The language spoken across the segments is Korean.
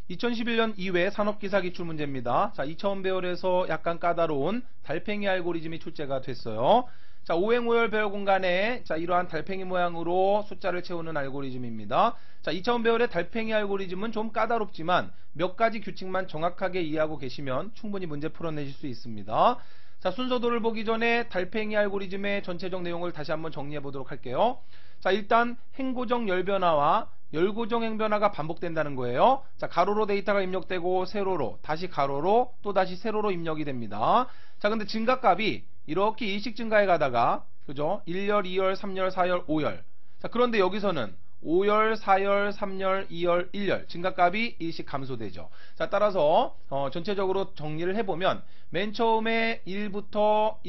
2011년 2회 산업기사 기출문제입니다. 자, 2차원 배열에서 약간 까다로운 달팽이 알고리즘이 출제가 됐어요. 자, 오행오열 배열 공간에 자, 이러한 달팽이 모양으로 숫자를 채우는 알고리즘입니다. 자, 2차원 배열의 달팽이 알고리즘은 좀 까다롭지만 몇 가지 규칙만 정확하게 이해하고 계시면 충분히 문제 풀어내실 수 있습니다. 자, 순서도를 보기 전에 달팽이 알고리즘의 전체적 내용을 다시 한번 정리해 보도록 할게요. 자, 일단 행고정 열변화와 열고정 행변화가 반복된다는 거예요. 자, 가로로 데이터가 입력되고 세로로, 다시 가로로, 또 다시 세로로 입력이 됩니다. 자, 근데 증가값이 이렇게 일씩 증가해 가다가, 그죠? 1열, 2열, 3열, 4열, 5열. 자, 그런데 여기서는 5열, 4열, 3열, 2열, 1열 증가값이 일씩 감소되죠. 자, 따라서 전체적으로 정리를 해보면 맨 처음에 1열부터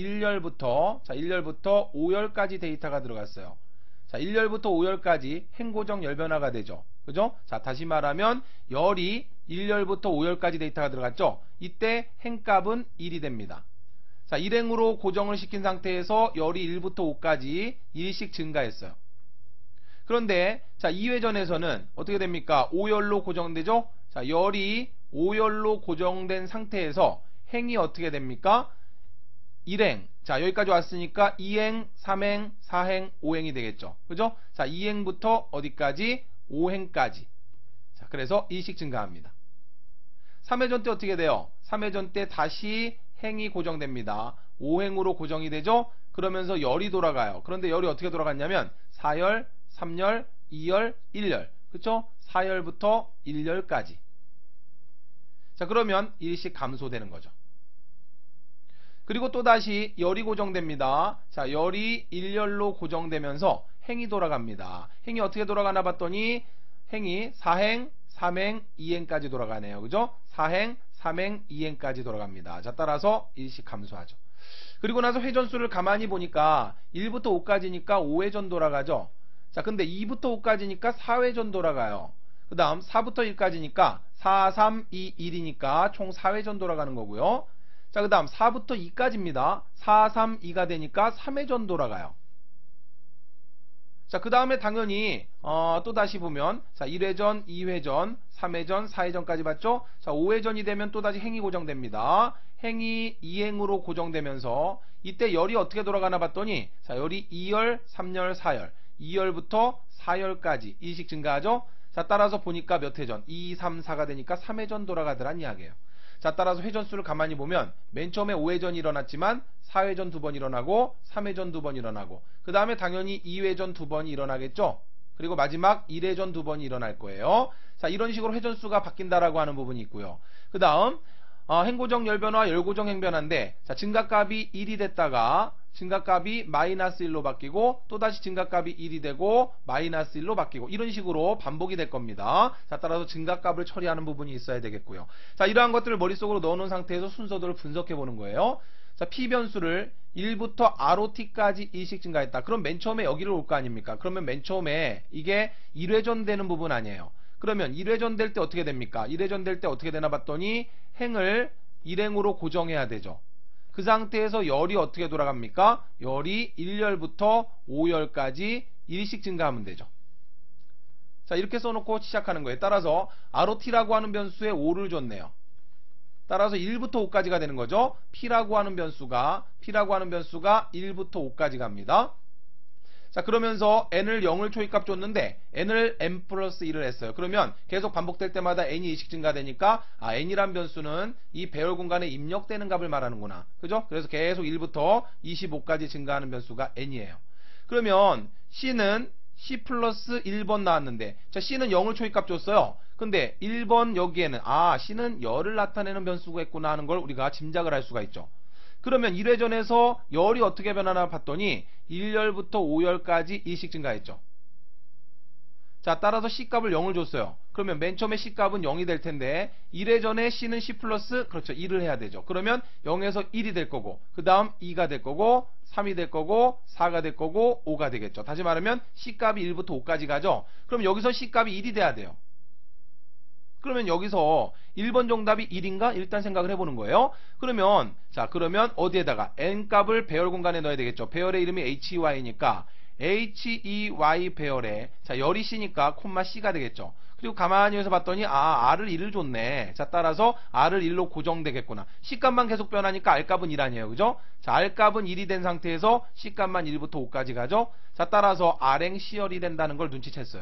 5열까지 데이터가 들어갔어요. 자, 1열부터 5열까지 행고정 열변화가 되죠. 그죠? 자, 다시 말하면 열이 1열부터 5열까지 데이터가 들어갔죠. 이때 행값은 1이 됩니다. 자, 일행으로 고정을 시킨 상태에서 열이 1부터 5까지 1씩 증가했어요. 그런데 자, 2회전에서는 어떻게 됩니까? 5열로 고정되죠? 자, 열이 5열로 고정된 상태에서 행이 어떻게 됩니까? 1행. 자, 여기까지 왔으니까 2행, 3행, 4행, 5행이 되겠죠. 그죠? 자, 2행부터 어디까지? 5행까지. 자, 그래서 1씩 증가합니다. 3회전 때 어떻게 돼요? 3회전 때 다시 행이 고정됩니다. 5행으로 고정이 되죠? 그러면서 열이 돌아가요. 그런데 열이 어떻게 돌아갔냐면 4열, 3열, 2열, 1열. 그쵸? 4열부터 1열까지. 자, 그러면 1씩 감소되는 거죠. 그리고 또다시 열이 고정됩니다. 자, 열이 1열로 고정되면서 행이 돌아갑니다. 행이 어떻게 돌아가나 봤더니 행이 4행, 3행, 2행까지 돌아가네요. 그죠? 4행, 3행, 2행까지 돌아갑니다. 자, 따라서 1씩 감소하죠. 그리고 나서 회전수를 가만히 보니까 1부터 5까지니까 5회전 돌아가죠. 자, 근데 2부터 5까지니까 4회전 돌아가요. 그 다음 4부터 1까지니까 4, 3, 2, 1이니까 총 4회전 돌아가는 거고요. 자, 그 다음 4부터 2까지입니다. 4, 3, 2가 되니까 3회전 돌아가요. 자, 그 다음에 당연히 또 다시 보면 자, 1회전, 2회전, 3회전, 4회전까지 봤죠? 자, 5회전이 되면 또다시 행이 고정됩니다. 행이 2행으로 고정되면서 이때 열이 어떻게 돌아가나 봤더니 자, 열이 2열, 3열, 4열, 2열부터 4열까지 1씩 증가하죠? 자, 따라서 보니까 몇 회전? 2, 3, 4가 되니까 3회전 돌아가더란 이야기예요. 자, 따라서 회전수를 가만히 보면 맨 처음에 5회전이 일어났지만 4회전 2번 일어나고 3회전 2번 일어나고 그 다음에 당연히 2회전 2번이 일어나겠죠. 그리고 마지막 1회전 2번이 일어날 거예요. 자, 이런 식으로 회전수가 바뀐다라고 하는 부분이 있고요. 그 다음 행고정 열변화, 열고정 행변화인데 자, 증가값이 1이 됐다가 증가값이 마이너스 1로 바뀌고 또다시 증가값이 1이 되고 마이너스 1로 바뀌고 이런 식으로 반복이 될 겁니다. 자, 따라서 증가값을 처리하는 부분이 있어야 되겠고요. 자, 이러한 것들을 머릿속으로 넣어놓은 상태에서 순서도를 분석해 보는 거예요. 자, P변수를 1부터 ROT까지 1씩 증가했다. 그럼 맨 처음에 여기를 올 거 아닙니까? 그러면 맨 처음에 이게 1회전 되는 부분 아니에요. 그러면 1회전 될 때 어떻게 됩니까? 1회전 될 때 어떻게 되나 봤더니 행을 1행으로 고정해야 되죠. 그 상태에서 열이 어떻게 돌아갑니까? 열이 1열부터 5열까지 1씩 증가하면 되죠. 자, 이렇게 써놓고 시작하는 거예요. 따라서 ROT라고 하는 변수에 5를 줬네요. 따라서 1부터 5까지가 되는 거죠. P라고 하는 변수가 1부터 5까지 갑니다. 자, 그러면서 n을 0을 초입값 줬는데 n을 n 플러스 1을 했어요. 그러면 계속 반복될 때마다 n이 2씩 증가되니까 n이란 변수는 이 배열 공간에 입력되는 값을 말하는구나. 그죠? 그래서 계속 1부터 25까지 증가하는 변수가 n이에요. 그러면 c는 c 플러스 1번 나왔는데 자, c는 0을 초입값 줬어요. 근데 1번 여기에는 c는 열을 나타내는 변수가 있구나 하는 걸 우리가 짐작을 할 수가 있죠. 그러면 1회전에서 열이 어떻게 변하나 봤더니 1열부터 5열까지 1씩 증가했죠. 자, 따라서 C값을 0을 줬어요. 그러면 맨 처음에 C값은 0이 될 텐데 1회전에 C는 C 플러스 그렇죠 1을 해야 되죠. 그러면 0에서 1이 될 거고 그 다음 2가 될 거고 3이 될 거고 4가 될 거고 5가 되겠죠. 다시 말하면 C값이 1부터 5까지 가죠. 그럼 여기서 C값이 1이 돼야 돼요. 그러면 여기서 1번 정답이 1인가? 일단 생각을 해보는 거예요. 그러면 그러면 어디에다가 n값을 배열 공간에 넣어야 되겠죠. 배열의 이름이 HEY니까 HEY 배열에 열이 C니까 콤마 C가 되겠죠. 그리고 가만히 해서 봤더니 R을 1을 줬네. 자, 따라서 R을 1로 고정되겠구나. C값만 계속 변하니까 R값은 1 아니에요. 그죠? 자, R값은 1이 된 상태에서 C값만 1부터 5까지 가죠. 자, 따라서 R행 C열이 된다는 걸 눈치챘어요.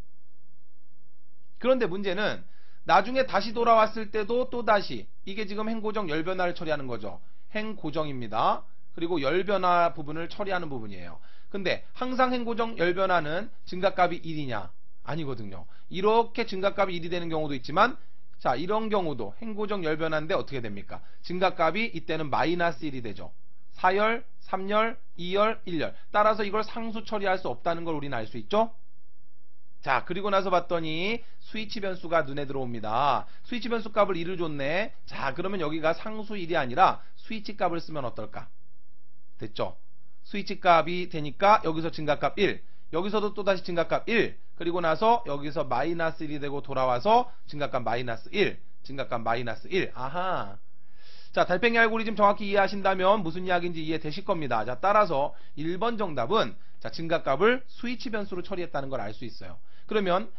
그런데 문제는 나중에 다시 돌아왔을 때도 또다시 이게 지금 행고정 열변화를 처리하는 거죠. 행고정입니다. 그리고 열변화 부분을 처리하는 부분이에요. 근데 항상 행고정 열변화는 증가값이 1이냐? 아니거든요. 이렇게 증가값이 1이 되는 경우도 있지만, 자, 이런 경우도 행고정 열변화인데 어떻게 됩니까? 증가값이 이때는 마이너스 1이 되죠. 4열, 3열, 2열, 1열. 따라서 이걸 상수 처리할 수 없다는 걸 우리는 알 수 있죠? 자, 그리고 나서 봤더니 스위치 변수가 눈에 들어옵니다. 스위치 변수 값을 1을 줬네. 자, 그러면 여기가 상수 1이 아니라 스위치 값을 쓰면 어떨까? 됐죠? 스위치 값이 되니까 여기서 증가값 1, 여기서도 또다시 증가값 1, 그리고 나서 여기서 마이너스 1이 되고 돌아와서 증가값 마이너스 1, 증가값 마이너스 1. 아하. 자, 달팽이 알고리즘 정확히 이해하신다면 무슨 이야기인지 이해되실 겁니다. 자, 따라서 1번 정답은 자, 증가값을 스위치 변수로 처리했다는 걸 알 수 있어요. 그러면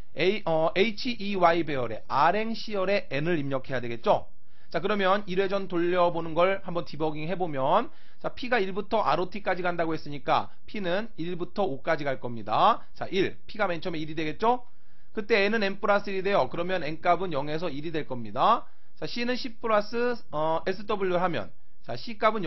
HEY 배열에 R행 C열에 N을 입력해야 되겠죠? 자, 그러면 1회전 돌려보는 걸 한번 디버깅 해보면, 자, P가 1부터 ROT까지 간다고 했으니까 P는 1부터 5까지 갈 겁니다. 자, 1. P가 맨 처음에 1이 되겠죠? 그때 N은 N 플러스 1이 돼요. 그러면 N값은 0에서 1이 될 겁니다. 자, C는 C 플러스 SW 하면, 자, C값은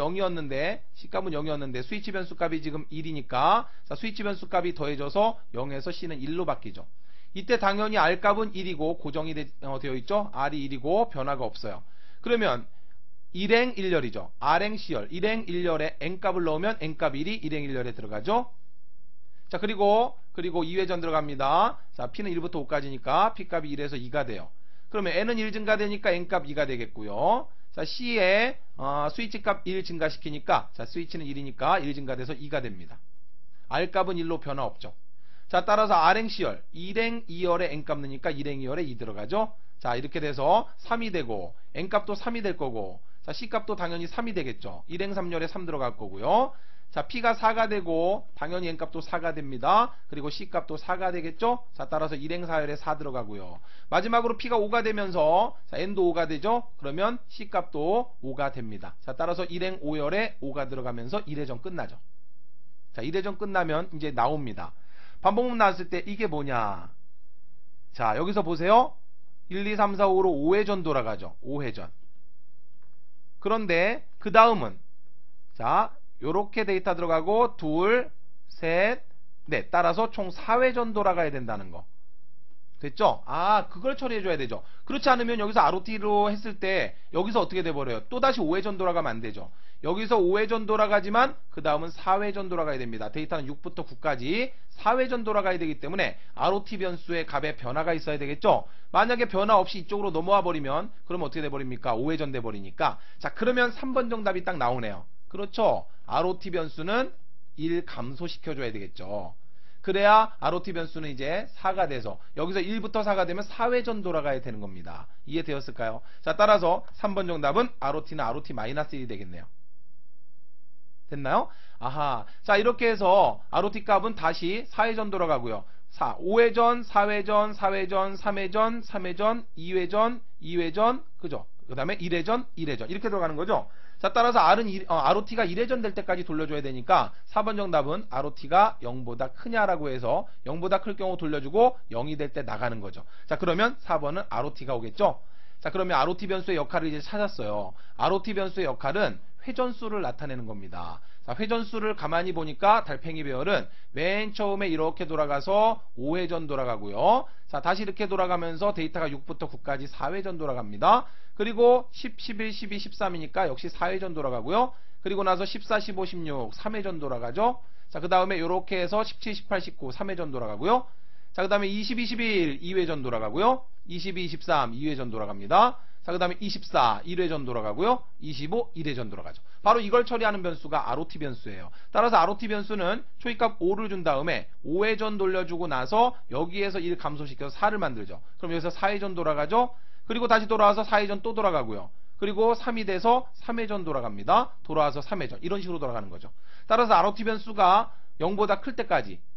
0이었는데 스위치 변수 값이 지금 1이니까, 자, 스위치 변수 값이 더해져서 0에서 C는 1로 바뀌죠. 이때 당연히 R값은 1이고 고정이 되어 있죠? R이 1이고 변화가 없어요. 그러면 1행 1열이죠. R행 C열. 1행 1열에 N값을 넣으면 N값 1이 1행 1열에 들어가죠. 자, 그리고 2회전 들어갑니다. 자, P는 1부터 5까지니까 P값이 1에서 2가 돼요. 그러면 N은 1 증가되니까 N값 2가 되겠고요. 자, C에 스위치 값 1 증가시키니까, 자, 스위치는 1이니까 1 증가돼서 2가 됩니다. R값은 1로 변화 없죠. 자, 따라서 R행 C열. 1행 2열에 N값 넣으니까 1행 2열에 2 들어가죠. 자, 이렇게 돼서 3이 되고 N값도 3이 될 거고, 자, C값도 당연히 3이 되겠죠. 1행 3열에 3 들어갈 거고요. 자, P가 4가 되고 당연히 N값도 4가 됩니다. 그리고 C값도 4가 되겠죠. 자, 따라서 1행 4열에 4 들어가고요. 마지막으로 P가 5가 되면서, 자, N도 5가 되죠. 그러면 C값도 5가 됩니다. 자, 따라서 1행 5열에 5가 들어가면서 1회전 끝나죠. 자, 1회전 끝나면 이제 나옵니다. 반복문 나왔을 때 이게 뭐냐? 자, 여기서 보세요. 1, 2, 3, 4, 5로 5회전 돌아가죠. 5회전. 그런데 그 다음은, 자, 요렇게 데이터 들어가고 둘, 셋, 넷. 따라서 총 4회전 돌아가야 된다는 거. 됐죠? 그걸 처리해줘야 되죠. 그렇지 않으면 여기서 ROT로 했을 때 여기서 어떻게 돼버려요? 또다시 5회전 돌아가면 안 되죠. 여기서 5회전 돌아가지만 그 다음은 4회전 돌아가야 됩니다. 데이터는 6부터 9까지 4회전 돌아가야 되기 때문에 ROT 변수의 값에 변화가 있어야 되겠죠. 만약에 변화 없이 이쪽으로 넘어와 버리면 그러면 어떻게 돼버립니까? 5회전 돼버리니까. 자, 그러면 3번 정답이 딱 나오네요. 그렇죠. ROT 변수는 1 감소시켜줘야 되겠죠. 그래야 ROT 변수는 이제 4가 돼서 여기서 1부터 4가 되면 4회전 돌아가야 되는 겁니다. 이해되었을까요? 자, 따라서 3번 정답은 ROT는 ROT-1이 되겠네요. 됐나요? 아하. 자, 이렇게 해서 ROT 값은 다시 4회전 돌아가고요. 5회전, 4회전, 4회전, 3회전, 3회전, 2회전, 2회전, 그죠? 그 다음에 1회전, 1회전. 이렇게 들어가는 거죠? 자, 따라서 ROT가 1회전 될 때까지 돌려줘야 되니까 4번 정답은 ROT가 0보다 크냐라고 해서 0보다 클 경우 돌려주고 0이 될 때 나가는 거죠. 자, 그러면 4번은 ROT가 오겠죠? 자, 그러면 ROT 변수의 역할을 이제 찾았어요. ROT 변수의 역할은 회전수를 나타내는 겁니다. 자, 회전수를 가만히 보니까 달팽이 배열은 맨 처음에 이렇게 돌아가서 5회전 돌아가고요. 자, 다시 이렇게 돌아가면서 데이터가 6부터 9까지 4회전 돌아갑니다. 그리고 10, 11, 12, 13이니까 역시 4회전 돌아가고요. 그리고 나서 14, 15, 16 3회전 돌아가죠. 자, 그 다음에 이렇게 해서 17, 18, 19 3회전 돌아가고요. 자, 그 다음에 20, 21 2회전 돌아가고요. 22, 23 2회전 돌아갑니다. 자, 그 다음에 24 1회전 돌아가고요. 25 1회전 돌아가죠. 바로 이걸 처리하는 변수가 ROT 변수예요. 따라서 ROT 변수는 초이값 5를 준 다음에 5회전 돌려주고 나서 여기에서 1 감소시켜서 4를 만들죠. 그럼 여기서 4회전 돌아가죠. 그리고 다시 돌아와서 4회전 또 돌아가고요. 그리고 3이 돼서 3회전 돌아갑니다. 돌아와서 3회전. 이런 식으로 돌아가는 거죠. 따라서 ROT 변수가 0보다 클 때까지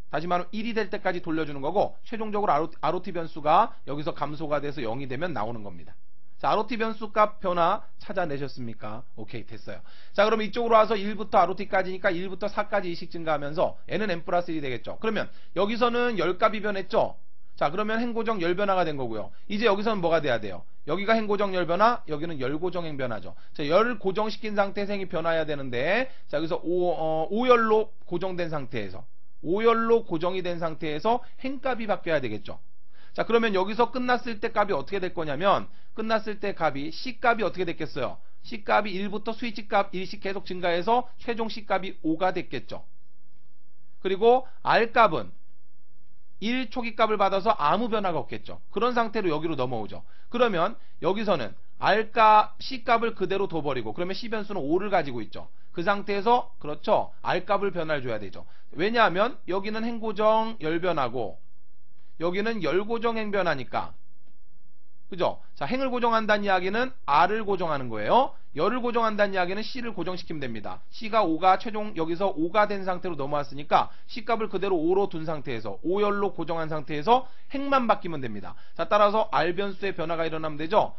다시 말하면 1이 될 때까지 돌려주는 거고, 최종적으로 ROT 변수가 여기서 감소가 돼서 0이 되면 나오는 겁니다. 자, ROT 변수 값 변화 찾아내셨습니까? 오케이, 됐어요. 자, 그럼 이쪽으로 와서 1부터 ROT까지니까 1부터 4까지 이식 증가하면서 n은 n 플러스 1이 되겠죠. 그러면 여기서는 열값이 변했죠? 자, 그러면 행고정 열변화가 된 거고요. 이제 여기서는 뭐가 돼야 돼요? 여기가 행고정 열변화, 여기는 열고정 행변화죠. 자, 열을 고정시킨 상태에서 행이 변화해야 되는데, 자, 여기서 오열로 고정된 상태에서, 오열로 고정이 된 상태에서 행값이 바뀌어야 되겠죠. 자, 그러면 여기서 끝났을 때 값이 어떻게 될 거냐면, 끝났을 때 값이 C값이 어떻게 됐겠어요? C값이 1부터 스위치값 1씩 계속 증가해서 최종 C값이 5가 됐겠죠. 그리고 R값은 1 초기값을 받아서 아무 변화가 없겠죠. 그런 상태로 여기로 넘어오죠. 그러면 여기서는 C값을 그대로 둬버리고, 그러면 C변수는 5를 가지고 있죠. 그 상태에서, 그렇죠, R값을 변화를 줘야 되죠. 왜냐하면 여기는 행고정 열변화고 여기는 열고정 행변화니까, 그죠? 자, 행을 고정한다는 이야기는 R을 고정하는 거예요. 열을 고정한다는 이야기는 C를 고정시키면 됩니다. C가 5가 최종 여기서 5가 된 상태로 넘어왔으니까 C값을 그대로 5로 둔 상태에서, 5열로 고정한 상태에서 행만 바뀌면 됩니다. 자, 따라서 R변수의 변화가 일어나면 되죠.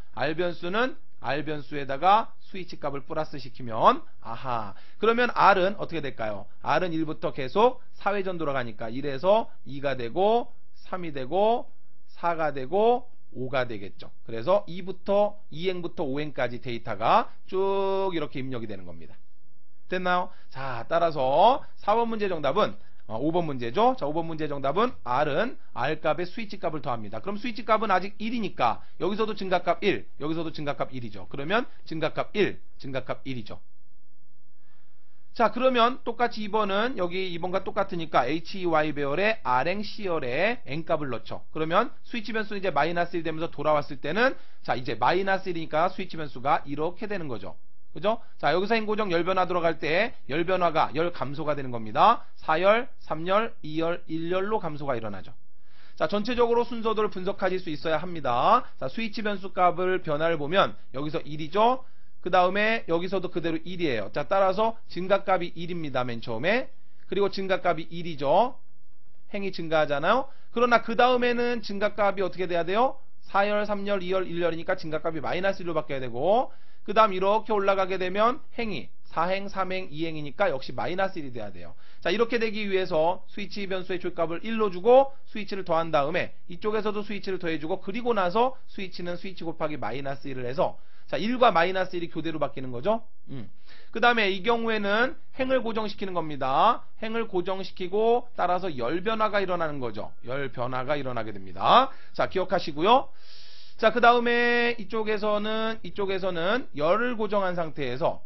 R변수에다가 스위치 값을 플러스 시키면, 아하, 그러면 R은 어떻게 될까요? R은 1부터 계속 4회전 돌아가니까 1에서 2가 되고 3이 되고 4가 되고 5가 되겠죠. 그래서 2행부터 5행까지 데이터가 쭉 이렇게 입력이 되는 겁니다. 됐나요? 자, 따라서 4번 문제 정답은 5번 문제죠. 자, 5번 문제 정답은 R은 R값에 스위치 값을 더합니다. 그럼 스위치 값은 아직 1이니까 여기서도 증가값 1, 여기서도 증가값 1이죠. 그러면 증가값 1, 증가값 1이죠. 자, 그러면 똑같이 2번은 여기 2번과 똑같으니까 HEY 배열에 R행 C열에 N값을 넣죠. 그러면 스위치 변수는 이제 마이너스 1 되면서 돌아왔을 때는, 자, 이제 마이너스 1이니까 스위치 변수가 이렇게 되는 거죠. 그죠? 자, 여기서 행고정 열변화 들어갈 때 열변화가 열 감소가 되는 겁니다. 4열, 3열, 2열, 1열로 감소가 일어나죠. 자, 전체적으로 순서도를 분석하실 수 있어야 합니다. 자, 스위치 변수 값을 변화를 보면 여기서 1이죠. 그 다음에 여기서도 그대로 1이에요. 자, 따라서 증가값이 1입니다. 맨 처음에. 그리고 증가값이 1이죠. 행이 증가하잖아요. 그러나 그 다음에는 증가값이 어떻게 돼야 돼요? 4열, 3열, 2열, 1열이니까 증가값이 마이너스 1로 바뀌어야 되고, 그 다음 이렇게 올라가게 되면 행이 4행, 3행, 2행이니까 역시 마이너스 1이 돼야 돼요. 자, 이렇게 되기 위해서 스위치 변수의 초값을 1로 주고 스위치를 더한 다음에 이쪽에서도 스위치를 더해주고, 그리고 나서 스위치는 스위치 곱하기 마이너스 1을 해서, 자, 1과 마이너스 1이 교대로 바뀌는 거죠. 그 다음에 이 경우에는 행을 고정시키는 겁니다. 행을 고정시키고 따라서 열변화가 일어나는 거죠. 열변화가 일어나게 됩니다. 자, 기억하시고요. 자, 그 다음에 이쪽에서는 열을 고정한 상태에서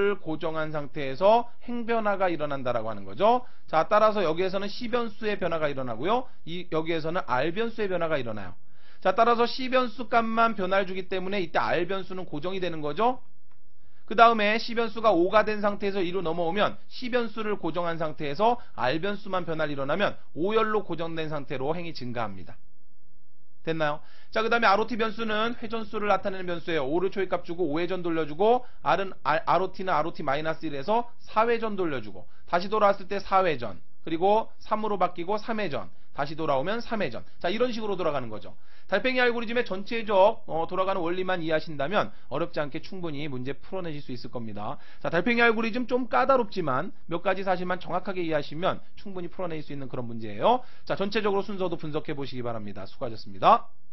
행변화가 일어난다라고 하는 거죠. 자, 따라서 여기에서는 C변수의 변화가 일어나고요. 여기에서는 R변수의 변화가 일어나요. 자, 따라서 C변수 값만 변화를 주기 때문에 이때 R변수는 고정이 되는 거죠. 그 다음에 C변수가 5가 된 상태에서 2로 넘어오면 C변수를 고정한 상태에서 R변수만 변화를 일어나면 5열로 고정된 상태로 행이 증가합니다. 됐나요? 자, 그 다음에 ROT 변수는 회전수를 나타내는 변수예요. 5를 초기값 주고 5회전 돌려주고, ROT는 ROT-1에서 4회전 돌려주고, 다시 돌아왔을 때 4회전, 그리고 3으로 바뀌고 3회전, 다시 돌아오면 3회전. 자, 이런 식으로 돌아가는 거죠. 달팽이 알고리즘의 전체적 돌아가는 원리만 이해하신다면 어렵지 않게 충분히 문제 풀어내실 수 있을 겁니다. 자, 달팽이 알고리즘 좀 까다롭지만 몇 가지 사실만 정확하게 이해하시면 충분히 풀어낼 수 있는 그런 문제예요. 자, 전체적으로 순서도 분석해 보시기 바랍니다. 수고하셨습니다.